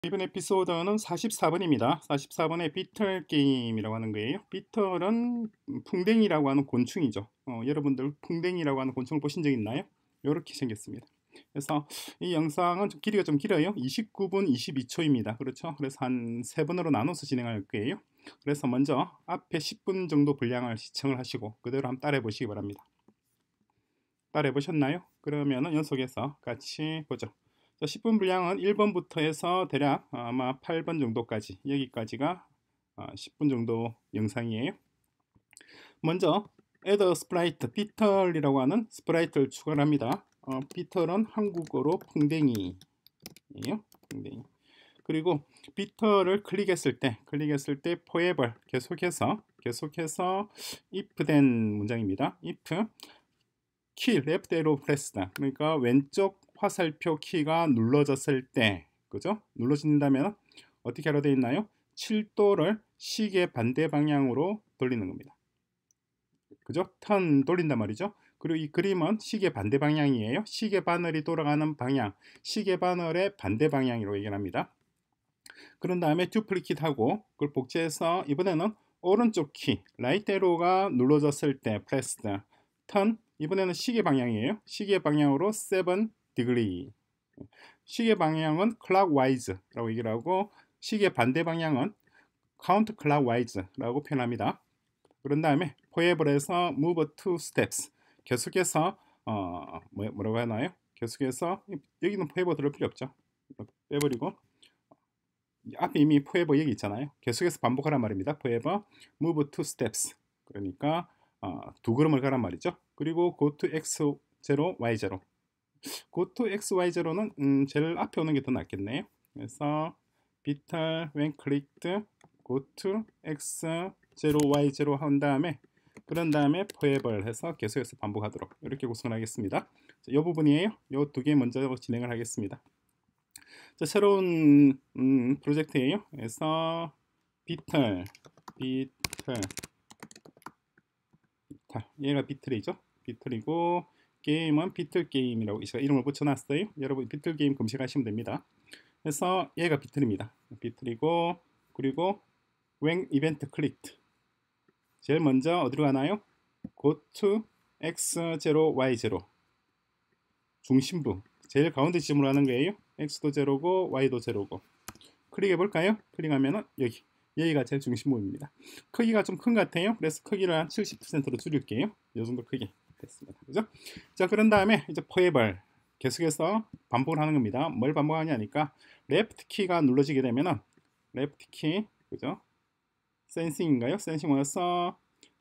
이번 에피소드는 44번입니다. 44번의 비틀 게임이라고 하는 거예요. 비틀은 풍뎅이라고 하는 곤충이죠. 여러분들 풍뎅이라고 하는 곤충을 보신 적 있나요? 이렇게 생겼습니다. 그래서 이 영상은 길이가 좀 길어요. 29분 22초입니다. 그렇죠? 그래서 한 3번으로 나눠서 진행할 거예요. 그래서 먼저 앞에 10분 정도 분량을 시청을 하시고 그대로 한번 따라해 보시기 바랍니다. 따라해 보셨나요? 그러면 연속해서 같이 보죠. 자, 10분 분량은 1번부터 해서 대략 아마 8번 정도까지, 여기까지가 10분 정도 영상이에요. 먼저 add sprite, 비틀이라고 하는 스프라이트를 추가를 합니다. 비틀은 한국어로 풍뎅이예요. 풍뎅이. 그리고 비틀을 클릭했을 때 forever 계속해서 if 된 문장입니다. if 키 left arrow pressed, 그러니까 왼쪽 화살표 키가 눌러졌을 때, 그죠? 눌러진다면 어떻게 하라 되어 있나요? 7도를 시계 반대 방향으로 돌리는 겁니다. 그죠? 턴 돌린단 말이죠. 그리고 이 그림은 시계 반대 방향이에요. 시계 바늘이 돌아가는 방향, 시계 바늘의 반대 방향으로 얘기를 합니다. 그런 다음에 듀플리킷 하고 그걸 복제해서 이번에는 오른쪽 키 라이트 에로가 눌러졌을 때 pressed, 턴, 이번에는 시계 방향이에요. 시계 방향으로 7 degree. 시계 방향은 clockwise라고 얘기를 하고 시계 반대 방향은 counterclockwise라고 표현합니다. 그런 다음에 forever에서 move 2 steps. 계속해서 뭐라고 하나요? 계속해서 여기는 forever 들을 필요 없죠. 빼버리고 앞에 이미 forever 여기 있잖아요. 계속해서 반복하란 말입니다. forever move 2 steps. 그러니까 두 걸음을 가란 말이죠. 그리고 go to x0, y0. go to x, y0는 제일 앞에 오는 게 더 낫겠네요. 그래서 비탈 when clicked go to x0, y0 한 다음에 그런 다음에 forever 해서 계속해서 반복하도록 이렇게 구성을 하겠습니다. 이 부분이에요. 이 두 개 먼저 진행을 하겠습니다. 자, 새로운 프로젝트예요. 그래서 비틀 얘가 비틀이죠. 비틀이고 게임은 비틀 게임이라고 제가 이름을 붙여놨어요. 여러분 비틀 게임 검색하시면 됩니다. 그래서 얘가 비틀입니다. 비틀이고 그리고 when event clicked, 제일 먼저 어디로 가나요? go to x0, y0, 중심부 제일 가운데 지점으로 하는 거예요. x도 제로고 y도 제로고. 클릭해 볼까요? 클릭하면은 여기가 제일 중심부입니다. 크기가 좀 큰 것 같아요. 그래서 크기를 한 70%로 줄일게요. 이 정도 크기 됐습니다. 그죠? 자, 그런 다음에 이제 forever 계속해서 반복을 하는 겁니다. 뭘 반복하냐니까 레프트 키가 눌러지게 되면은 레프트 키, 그죠? 센싱인가요? 센싱 와서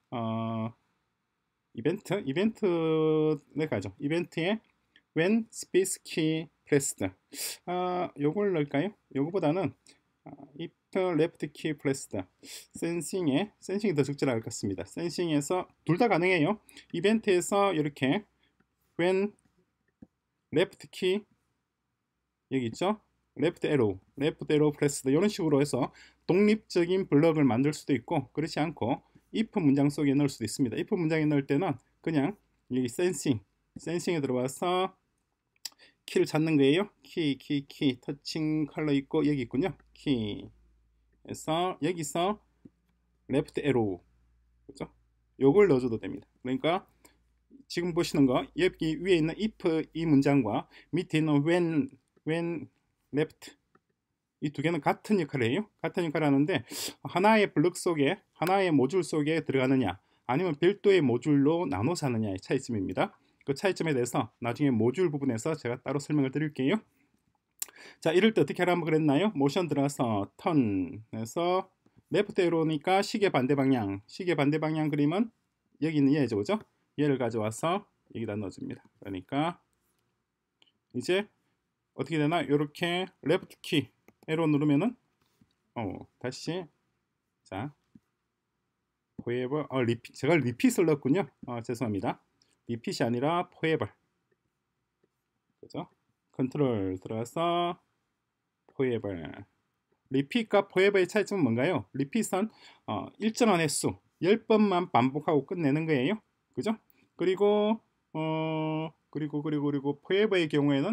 이벤트에 가죠. 이벤트에 when space key pressed, 요걸 넣을까요? 요거보다는 if left key pressed, 센싱이 더 적절할 것 같습니다. 센싱에서 둘 다 가능해요. 이벤트에서 이렇게 when left key, 여기 있죠? left arrow pressed, 이런 식으로 해서 독립적인 블럭을 만들 수도 있고, 그렇지 않고 if 문장 속에 넣을 수도 있습니다. if 문장에 넣을 때는 그냥 여기 센싱에 들어와서 키를 찾는 거예요. 키 터칭 컬러 있고 여기 있군요. 키에서 여기서 레프트 에로, 그죠? 요걸 넣어줘도 됩니다. 그러니까 지금 보시는 거 여기 위에 있는 if 이 문장과 밑에 있는 when left, 이 두 개는 같은 역할을 해요. 같은 역할을 하는데 하나의 블록 속에, 하나의 모듈 속에 들어가느냐 아니면 별도의 모듈로 나눠서 하느냐의 차이점입니다. 그 차이점에 대해서 나중에 모듈 부분에서 제가 따로 설명을 드릴게요. 자, 이럴 때 어떻게 하라고 그랬나요? 모션 들어가서 턴에서 레프트 에로니까 시계 반대 방향 그림은 여기 있는 얘죠, 그죠? 얘를 가져와서 여기다 넣어줍니다. 그러니까 이제 어떻게 되나? 이렇게 레프트 키 에로 누르면은 다시, 자, forever, 제가 리핏을 넣었군요. 죄송합니다. 리핏이 아니라 forever, 그죠? 컨트롤 들어가서 forever. 리핏과 forever의 차이점은 뭔가요? 리핏은 일정한 횟수 10번만 반복하고 끝내는 거예요. 그죠? 그리고 forever의 경우에는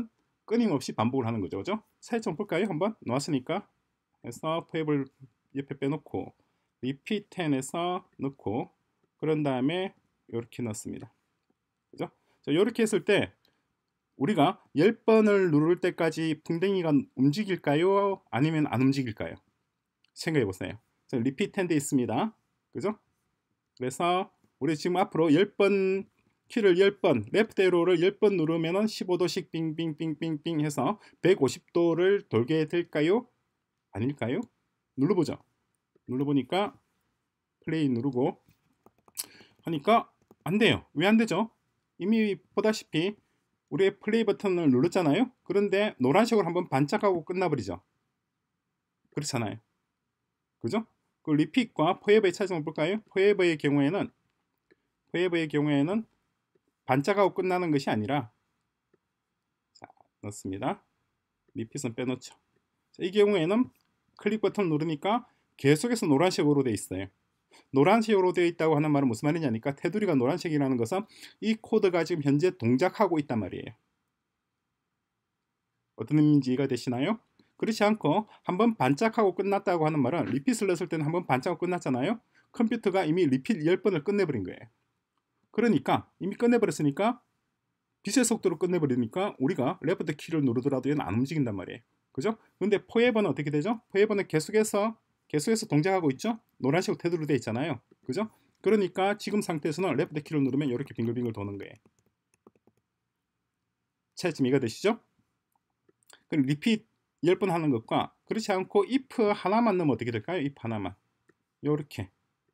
끊임없이 반복을 하는 거죠. 그죠? 차이점 볼까요? 한번 놓았으니까 해서 포획을 옆에 빼놓고 repeat 10에서 넣고 그런 다음에 이렇게 넣습니다. 그죠? 자, 이렇게 했을 때 우리가 10번을 누를 때까지 풍뎅이가 움직일까요? 아니면 안 움직일까요? 생각해 보세요. 자, repeat 10돼 있습니다. 그죠? 그래서 우리 지금 앞으로 10번 키를 10번 레프트 에로를 10번 누르면은 15도씩 빙빙빙빙빙 해서 150도를 돌게 될까요? 아닐까요? 눌러보죠. 눌러보니까 플레이 누르고 하니까 안 돼요. 왜 안 되죠? 이미 보다시피 우리의 플레이 버튼을 눌렀잖아요. 그런데 노란색으로 한번 반짝하고 끝나버리죠. 그렇잖아요. 그죠? 그 리핏과 포에버의 차이점을 볼까요? 포에버의 경우에는 반짝하고 끝나는 것이 아니라 자, 넣습니다. 리핏은 빼놓죠. 자, 이 경우에는 클릭 버튼을 누르니까 계속해서 노란색으로 되어 있어요. 노란색으로 되어 있다고 하는 말은 무슨 말이냐니까 테두리가 노란색이라는 것은 이 코드가 지금 현재 동작하고 있단 말이에요. 어떤 의미인지 이해가 되시나요? 그렇지 않고 한번 반짝하고 끝났다고 하는 말은 리핏을 넣었을 때는 한번 반짝하고 끝났잖아요. 컴퓨터가 이미 리핏 10번을 끝내버린 거예요. 그러니까 이미 끝내버렸으니까 빛의 속도로 끝내버리니까 우리가 레프트 키를 누르더라도 얘는 안 움직인단 말이에요. 그죠? 근데 포에버는 어떻게 되죠? 포에버는 계속해서 동작하고 있죠? 노란색 테두리로 되어 있잖아요. 그죠? 그러니까 지금 상태에서는 레프트 키를 누르면 이렇게 빙글빙글 도는 거예요. 차이점 이해가 되시죠? 그럼 리핏 10번 하는 것과 그렇지 않고 if 하나만 넣으면 어떻게 될까요? if 하나만 요렇게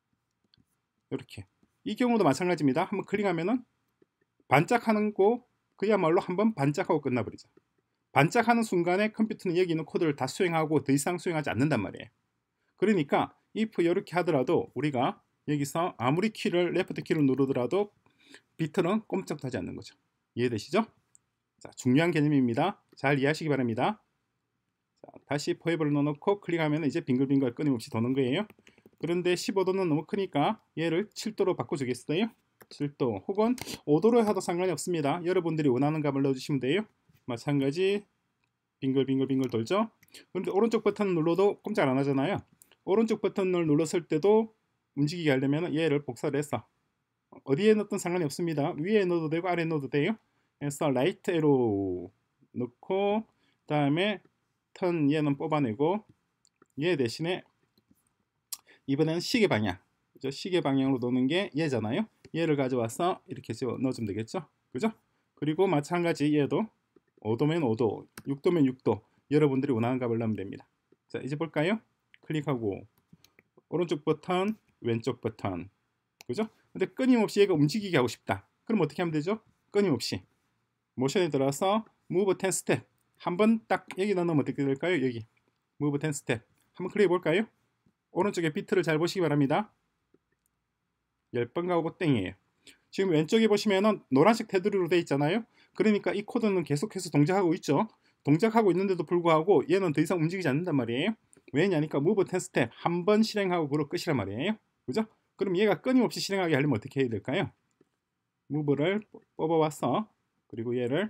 이 경우도 마찬가지입니다. 한번 클릭하면은 반짝하는 거 그야말로 한번 반짝하고 끝나버리죠. 반짝하는 순간에 컴퓨터는 여기 있는 코드를 다 수행하고 더 이상 수행하지 않는단 말이에요. 그러니까 if 이렇게 하더라도 우리가 여기서 아무리 레프트 키를 누르더라도 비트는 꼼짝도 하지 않는 거죠. 이해되시죠? 자, 중요한 개념입니다. 잘 이해하시기 바랍니다. 자, 다시 포에버를 넣어놓고 클릭하면 이제 빙글빙글 끊임없이 도는 거예요. 그런데 15도는 너무 크니까 얘를 7도로 바꿔주겠어요? 7도 혹은 5도로 해도 상관이 없습니다. 여러분들이 원하는 값을 넣어주시면 돼요. 마찬가지 빙글빙글 돌죠. 그런데 오른쪽 버튼을 눌러도 꼼짝 안 하잖아요. 오른쪽 버튼을 눌렀을 때도 움직이게 하려면 얘를 복사를 해서 어디에 넣든 상관이 없습니다. 위에 넣어도 되고 아래에 넣어도 돼요. 그래서 라이트 에로 넣고 다음에 턴 얘는 뽑아내고 얘 대신에 이번에는 시계 방향 시계 방향으로 도는 게 얘잖아요. 얘를 가져와서 이렇게 넣어주면 되겠죠. 그죠? 그리고 마찬가지 얘도 5도면 5도, 6도면 6도 여러분들이 원하는 값을 넣으면 됩니다. 자, 이제 볼까요? 클릭하고 오른쪽 버튼, 왼쪽 버튼 그죠? 근데 끊임없이 얘가 움직이게 하고 싶다. 그럼 어떻게 하면 되죠? 끊임없이 모션에 들어서 move 10 step 한번 딱 여기 넣으면 어떻게 될까요? 여기 move 10 step 한번 클릭해 볼까요? 오른쪽에 비트를 잘 보시기 바랍니다. 10번 가고 땡이에요. 지금 왼쪽에 보시면은 노란색 테두리로 되어 있잖아요. 그러니까 이 코드는 계속해서 동작하고 있죠. 동작하고 있는데도 불구하고 얘는 더 이상 움직이지 않는단 말이에요. 왜냐니까 move 10 step 한 번 실행하고 그로 끝이란 말이에요. 그죠? 그럼 얘가 끊임없이 실행하게 하려면 어떻게 해야 될까요? move를 뽑아와서 그리고 얘를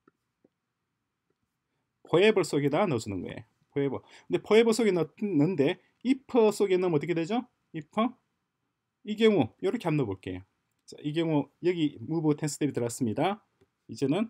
포에버 속에다 넣어주는 거예요. 포에버. 근데 포에버 속에 넣는데 if 속에 넣으면 어떻게 되죠? if 이 경우 이렇게 한번 넣어볼게요. 자, 이 경우 여기 move 10 step이 들어왔습니다. 이제는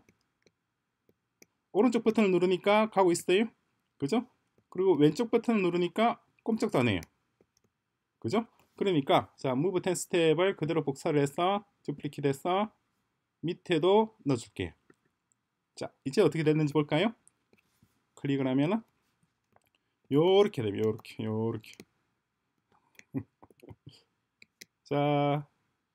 오른쪽 버튼을 누르니까 가고 있어요. 그죠? 그리고 왼쪽 버튼을 누르니까 꼼짝도 안 해요. 그죠? 그러니까 자 move 10 step을 그대로 복사를 해서 duplicate해서 밑에도 넣어줄게요. 자, 이제 어떻게 됐는지 볼까요? 클릭을 하면은 요렇게 됩니다. 요렇게 자,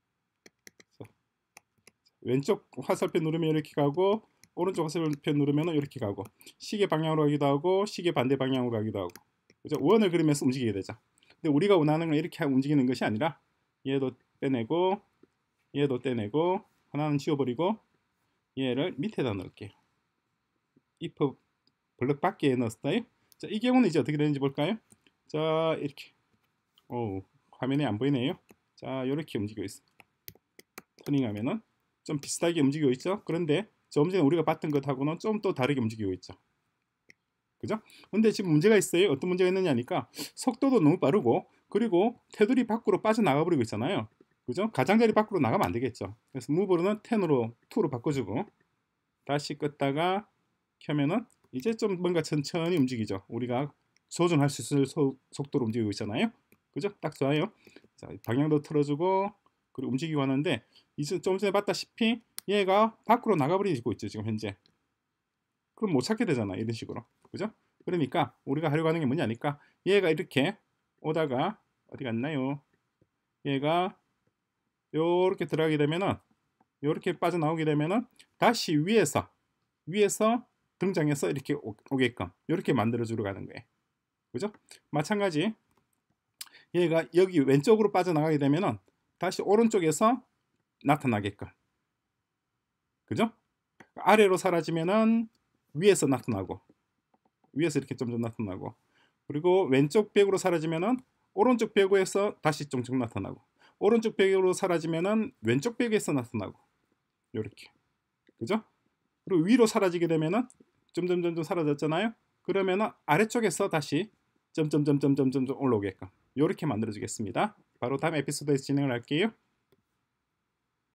왼쪽 화살표 누르면 이렇게 가고 오른쪽 화살표 누르면 이렇게 가고 시계 방향으로 가기도 하고 시계 반대 방향으로 가기도 하고 그죠? 원을 그리면서 움직이게 되죠. 근데 우리가 원하는 건 이렇게 움직이는 것이 아니라 얘도 빼내고 얘도 떼내고 하나는 지워버리고 얘를 밑에다 넣을게요. if 블럭 밖에 넣었어요. 자, 이 경우는 이제 어떻게 되는지 볼까요? 자, 이렇게 화면에 안 보이네요. 자, 이렇게 움직이고 있어요. 터닝하면은 좀 비슷하게 움직이고 있죠. 그런데 좀 전에 우리가 봤던 것하고는 좀 또 다르게 움직이고 있죠. 그죠? 근데 지금 문제가 있어요. 어떤 문제가 있느냐니까 속도도 너무 빠르고 그리고 테두리 밖으로 빠져나가 버리고 있잖아요. 그죠? 가장자리 밖으로 나가면 안 되겠죠. 그래서 무브로는 10으로 2로 바꿔주고 다시 껐다가 켜면은 이제 좀 뭔가 천천히 움직이죠. 우리가 조준할 수 있을 속도로 움직이고 있잖아요. 그죠? 딱 좋아요. 자, 방향도 틀어주고 그리고 움직이고 하는데 이제 좀 전에 봤다시피 얘가 밖으로 나가버리고 있죠. 지금 현재. 그럼 못 찾게 되잖아. 이런 식으로. 그죠? 그러니까 우리가 하려고 하는 게 뭐냐니까 얘가 이렇게 오다가 어디 갔나요? 얘가 요렇게 들어가게 되면은 요렇게 빠져나오게 되면은 다시 위에서 등장해서 이렇게 오게끔 이렇게 만들어 주러 가는 거예요. 그죠? 마찬가지 얘가 여기 왼쪽으로 빠져나가게 되면은 다시 오른쪽에서 나타나게끔. 그죠? 아래로 사라지면은 위에서 나타나고 위에서 이렇게 점점 나타나고 그리고 왼쪽 벽으로 사라지면은 오른쪽 벽에서 다시 종종 나타나고 오른쪽 벽으로 사라지면은 왼쪽 벽에서 나타나고 이렇게. 그죠? 그리고 위로 사라지게 되면은 점점점점 사라졌잖아요. 그러면은 아래쪽에서 다시 점점점점점점 올라오게끔 이렇게 만들어 주겠습니다. 바로 다음 에피소드에서 진행을 할게요.